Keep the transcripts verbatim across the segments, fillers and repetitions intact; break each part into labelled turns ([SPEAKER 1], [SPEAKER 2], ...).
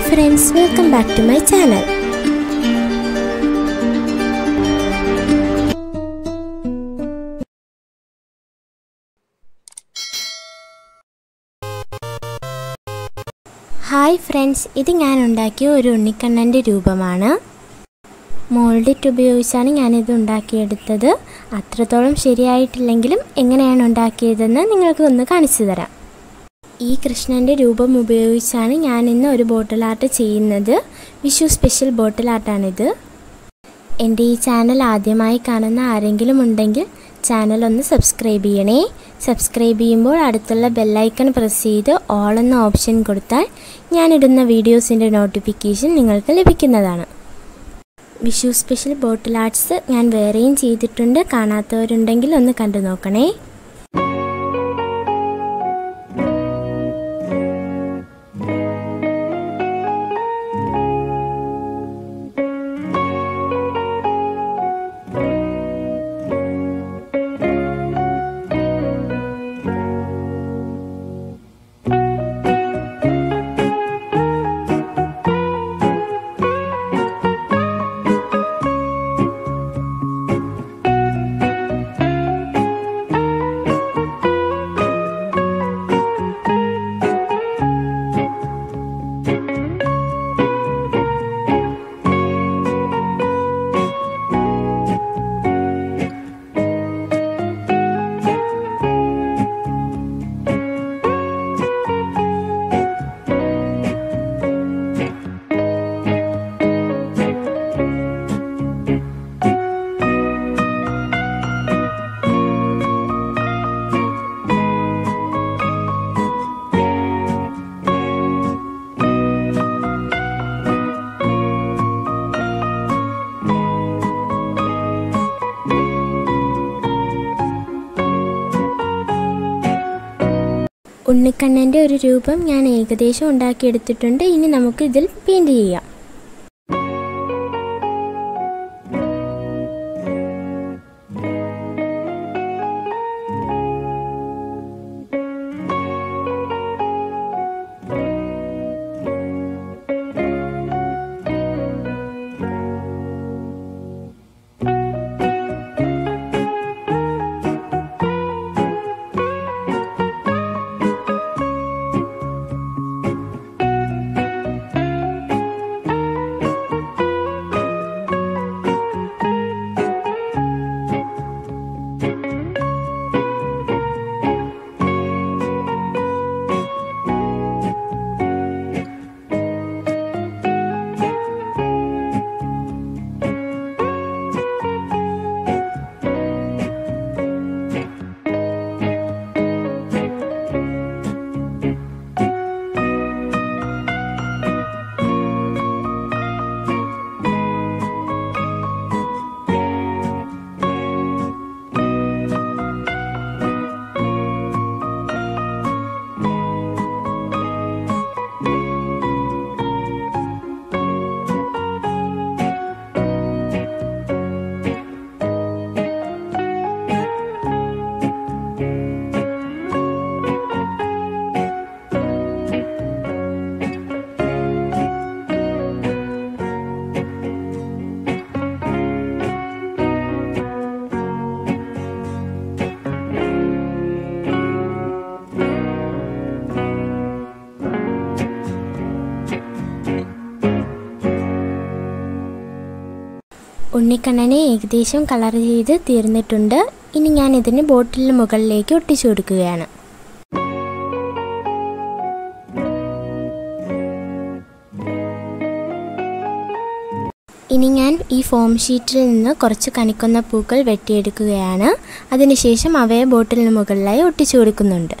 [SPEAKER 1] friends, welcome back to my channel. Hi friends, ഇത് ഞാൻ ഉണ്ടാക്കിയ ഒരു ഉണ്ണിക്കണ്ണൻ്റെ രൂപമാണ്. മോൾഡിറ്റ് ഉപയോഗിച്ചാണ് ഞാനിത് ഉണ്ടാക്കിയെടുത്തത്. അത്രത്തോളം ശരിയായിട്ടില്ലെങ്കിലും എങ്ങനെയാണ് ഉണ്ടാക്കിയതെന്ന് നിങ്ങൾക്ക് ഒന്ന് കാണിച്ചു തരാം. ഈ കൃഷ്ണൻ്റെ രൂപം ഉപയോഗിച്ചാണ് ഞാനിന്ന് ഒരു ബോട്ടിൽ ആർട്ട് ചെയ്യുന്നത്. വിഷു സ്പെഷ്യൽ ബോട്ടിൽ ആർട്ടാണിത്. എൻ്റെ ഈ ചാനൽ ആദ്യമായി കാണുന്ന ആരെങ്കിലും ഉണ്ടെങ്കിൽ ചാനൽ ഒന്ന് സബ്സ്ക്രൈബ് ചെയ്യണേ. സബ്സ്ക്രൈബ് ചെയ്യുമ്പോൾ അടുത്തുള്ള ബെല്ലൈക്കൺ പ്രസ് ചെയ്ത് ഓൾ എന്ന ഓപ്ഷൻ കൊടുത്താൽ ഞാനിടുന്ന വീഡിയോസിൻ്റെ നോട്ടിഫിക്കേഷൻ നിങ്ങൾക്ക് ലഭിക്കുന്നതാണ്. വിഷു സ്പെഷ്യൽ ബോട്ടിൽ ആർട്സ് ഞാൻ വേറെയും ചെയ്തിട്ടുണ്ട്. കാണാത്തവരുണ്ടെങ്കിൽ ഒന്ന് കണ്ടു നോക്കണേ. ഉണ്ണിക്കണ്ണൻ്റെ ഒരു രൂപം ഞാൻ ഏകദേശം ഉണ്ടാക്കിയെടുത്തിട്ടുണ്ട്. ഇനി നമുക്ക് ഇതിൽ പെയിൻറ് ചെയ്യാം. ഉണ്ണിക്കണ്ണനെ ഏകദേശം കളർ ചെയ്ത് തീർന്നിട്ടുണ്ട്. ഇനി ഞാൻ ഇതിന് ബോട്ടിലിന് മുകളിലേക്ക് ഒട്ടിച്ചു കൊടുക്കുകയാണ്. ഇനി ഞാൻ ഈ ഫോം ഷീറ്റിൽ നിന്ന് കുറച്ച് കണിക്കൊന്ന പൂക്കൾ വെട്ടിയെടുക്കുകയാണ്. അതിനുശേഷം അവയെ ബോട്ടിലിന് മുകളിലായി ഒട്ടിച്ചു കൊടുക്കുന്നുണ്ട്.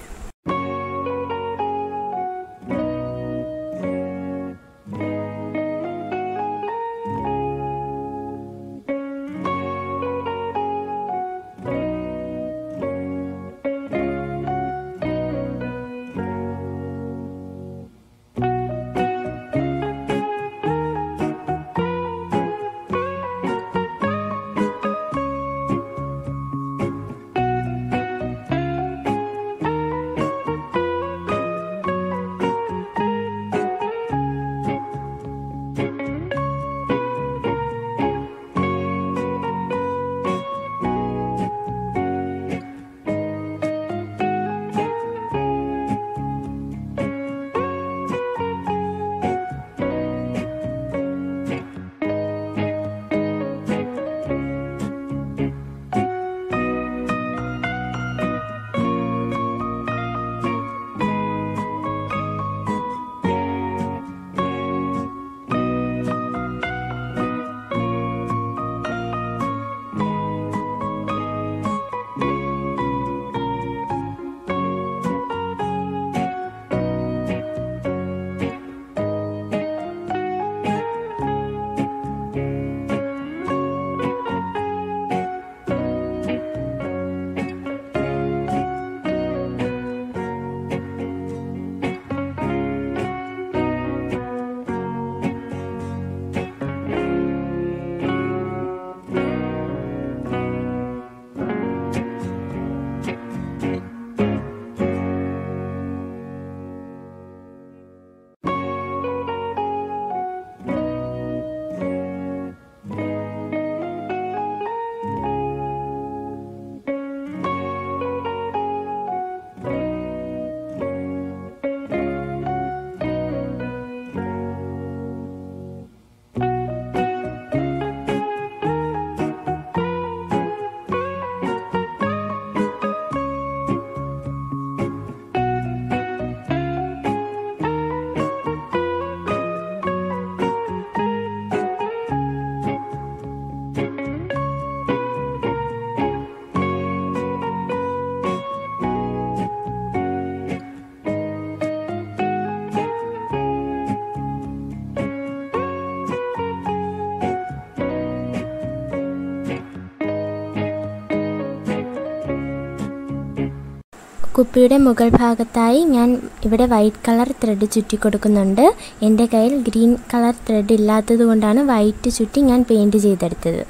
[SPEAKER 1] കുപ്പിയുടെ മുകൾ ഭാഗത്തായി ഞാൻ ഇവിടെ വൈറ്റ് കളർ ത്രെഡ് ചുറ്റി കൊടുക്കുന്നുണ്ട്. എൻ്റെ കയ്യിൽ ഗ്രീൻ കളർ ത്രെഡ് ഇല്ലാത്തത് കൊണ്ടാണ് വൈറ്റ് ചുറ്റി ഞാൻ പെയിൻറ് ചെയ്തെടുത്തത്.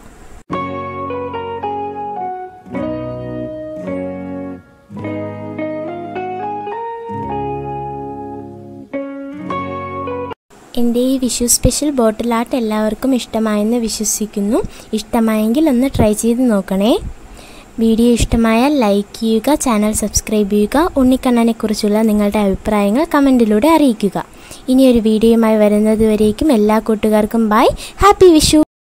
[SPEAKER 1] എൻ്റെ ഈ വിഷു സ്പെഷ്യൽ ബോട്ടിൽ ആർട്ട് എല്ലാവർക്കും ഇഷ്ടമായെന്ന് വിശ്വസിക്കുന്നു. ഇഷ്ടമായെങ്കിൽ ഒന്ന് ട്രൈ ചെയ്ത് നോക്കണേ. വീഡിയോ ഇഷ്ടമായാൽ ലൈക്ക് ചെയ്യുക, ചാനൽ സബ്സ്ക്രൈബ് ചെയ്യുക. ഉണ്ണിക്കണ്ണനെക്കുറിച്ചുള്ള നിങ്ങളുടെ അഭിപ്രായങ്ങൾ കമൻറ്റിലൂടെ അറിയിക്കുക. ഇനിയൊരു വീഡിയോയുമായി വരുന്നത് വരേക്കും എല്ലാ കൂട്ടുകാർക്കും ബൈ. ഹാപ്പി വിഷു.